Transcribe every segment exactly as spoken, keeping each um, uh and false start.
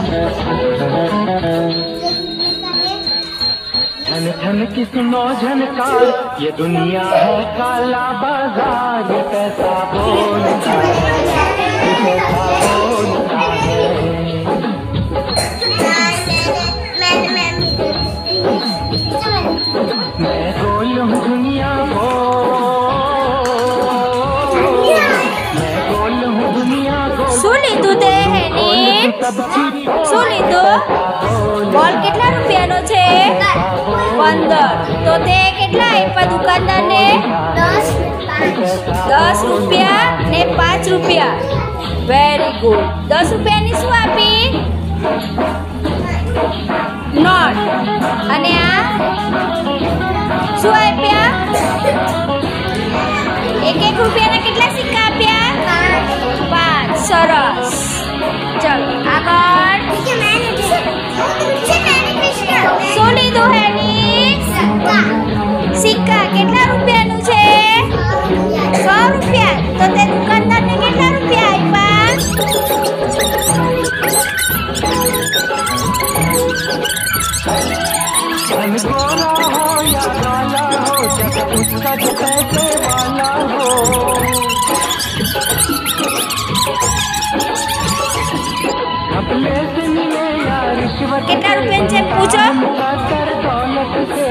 धन धन की सुनो झनकार, ये दुनिया है काला बाजार, ये पैसा बोलता है, ये पैसा बोलता है। मैं गोल हूँ दुनिया को, मैं गोल हूँ दुनिया को। सुनी तू दे है ने सुनी तू બોલ કેટલા રૂપિયાનો છે પંદર તો તે કેટલા આપ્યા દુકાનદારને દસ રૂપિયા ને પાંચ રૂપિયા વેરી ગુડ દસ રૂપિયાની શું આપી નોટ અને આ શું આપ્યા એક એક રૂપિયાના કેટલા સિક્કા આપ્યા પાંચ સરસ ચલો આગળ શું લીધું હેની સિક્કા કેટલા રૂપિયાનું છે સો રૂપિયા તો તે દુકાનદારને કેટલા રૂપિયા આપ્યા गोरा हो या काला हो, जब उसका जो पैसे वाला हो। घपले से मिले या रिश्वत कितना रुपए से पूछो कर दौलत से।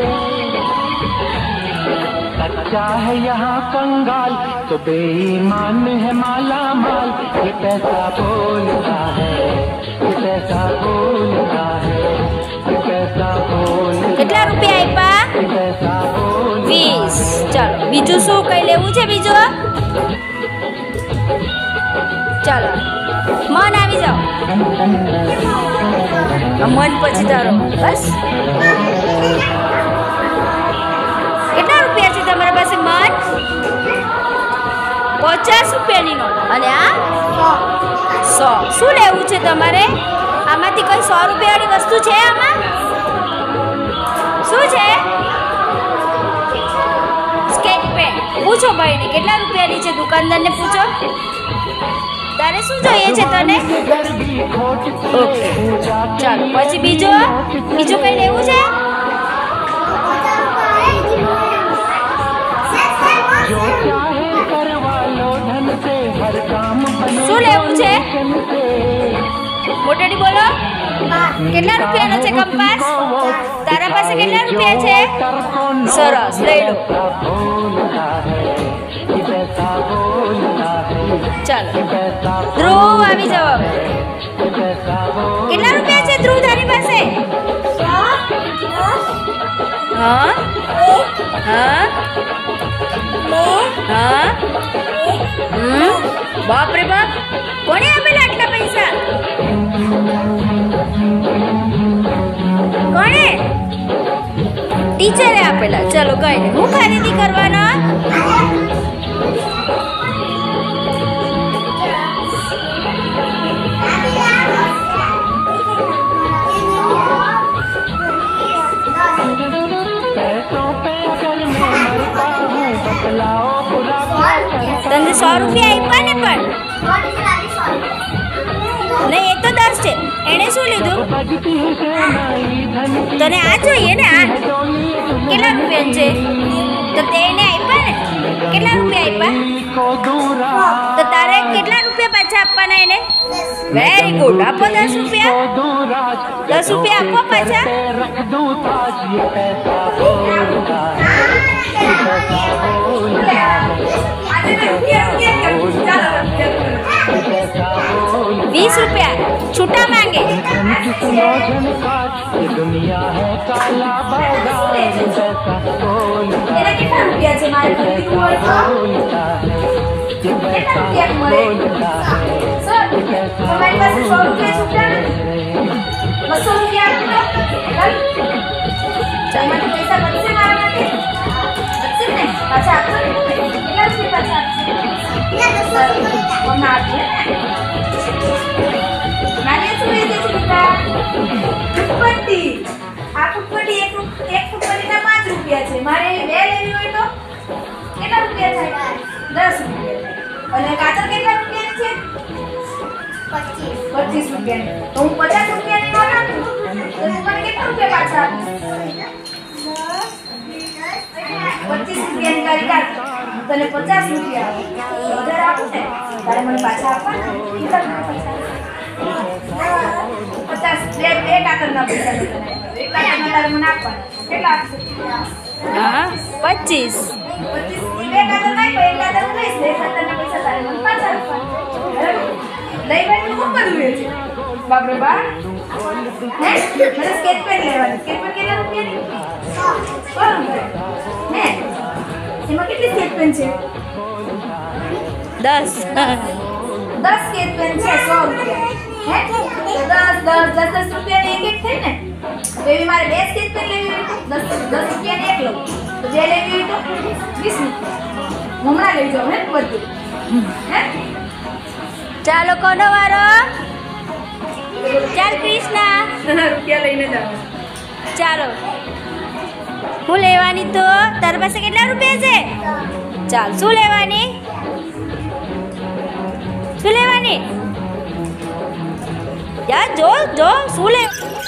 सच्चा है यहाँ कंगाल तो बेईमान है माला माल, ये पैसा बोलता है, ये पैसा बोलता है, ये पैसा बोलता है। કેટલા રૂપિયા આપ્યા વીસ ચાલો બીજું શું કઈ લેવું છે બીજું ચાલો મન આવી જાઓ મન પછી તારો બસ કેટલા રૂપિયા છે તમારા પાસે મન પચાસ રૂપિયાની નોટ અને આ સો શું લેવું છે તમારે આમાંથી કોઈ સો રૂપિયાની વસ્તુ છે આમાં શું છે સ્કેચ પેન પૂછો ભાઈને કેટલા રૂપિયાની છે દુકાનદારને પૂછો તારે શું જોઈએ છે તને ઓકે ચાલો પછી બીજો બીજું કઈ લેવું છે શું લેવું છે મોટેડી બોલો કેટલા રૂપિયાનો છે કંપાસ તારા પાસે કેટલા રૂપિયા છે સરસ લઈ લો ચાલો ધ્રુવ આવી જાઓ કેટલા રૂપિયા છે ધ્રુવ તારી પાસે હા હા હા હમ બાપ રે બાપ કોણે આપેલા આટલા પૈસા કોણે ટીચરે આપેલા ચલો કઈ નહીં હું ખરીદી કરવાનો તને સો રૂપિયા આપ્યા ને પણ નહીં એ તો દસ છે એણે શું લીધું તને આ જોઈએ ને આ કેટલા રૂપિયા છે તો તેને આપ્યા ને કેટલા રૂપિયા આપ્યા તો તારે કેટલા રૂપિયા પાછા આપવાના એને વેરી ગુડ આપો દસ રૂપિયા દસ રૂપિયા આપો પાછા बीस रुपया छूटा मांगे दुनिया है काला बाजार तेरा कितना रुपया है मारे हमारे पास सौ रुपया छूटा बसो रुपया चल मैंने पैसा बच्चे मारना थे बच्चे ने अच्छा कितना रुपया बचा वो मार दिया नानी सुने दे बेटा फुटपट्टी आ फुटपट्टी एक एक फुटपट्टी ना पाँच रुपया छे मारे બે લેવી હોય તો કેટલા રૂપિયા થાય દસ રૂપિયા અને કાતર કેટલા રૂપિયા છે પચીસ पच्चीस रुपया तो हूँ पचास रुपया नहीं होना तो तुम मैंने कितना रुपया पाछा पच्चीस रुपया निकाली काट तने पचास रुपया हजार आपू ने तारे મને પાછા આપવા કેટલા રૂપિયા पचास બે બે કાતરના પૈસા તને એક કાતરના તારે મને આપવા કેટલા આપશે હા પચીસ पच्चीस બે કાતર નહીં બે કાતર લઈશ બે કાતરના પૈસા તારે મને પાછા આપવા લઈ બેન તું શું કર્યું છે બાપ રે બા હે મને સ્કેચ પેન લેવાની સ્કેચ પેન કેટલા રૂપિયાની સો રૂપિયા હે એમાં કેટલી સ્કેચ પેન છે દસ दस स्केच पेन છે સો રૂપિયા હે તો दस दस दस दस रुपया ની એક એક થઈ ને તો એવી મારે બે સ્કેચ પેન લેવી હોય તો दस दस रुपया ની એક લઉં તો જે લેવી હોય તો बीस રૂપિયા હમણાં લઈ જાવ હે બધું હે ચાલો કોનો વારો ચાલ કૃષ્ણા રૂપિયા લઈને જાવ ચાલો હું લેવાની તો તારી પાસે કેટલા રૂપિયા છે ચાલ શું લેવાની શું લેવાની યાર જો જો શું લે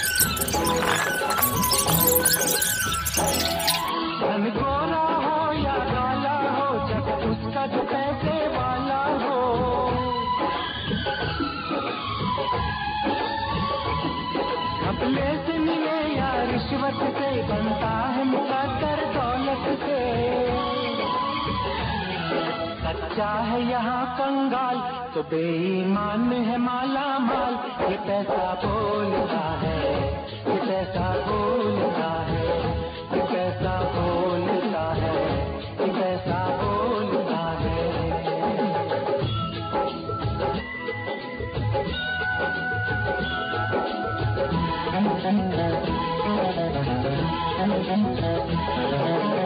धन गोरा हो या काला हो जब उसका जो पैसे वाला हो घपले से मिले या रिश्वत से बनता है मुकद्दर दौलत से सच्चा है यहाँ कंगाल तो बेईमान है माला माल ये पैसा बोलता है ये पैसा बोलता है ये पैसा बोलता है ये पैसा बोलता है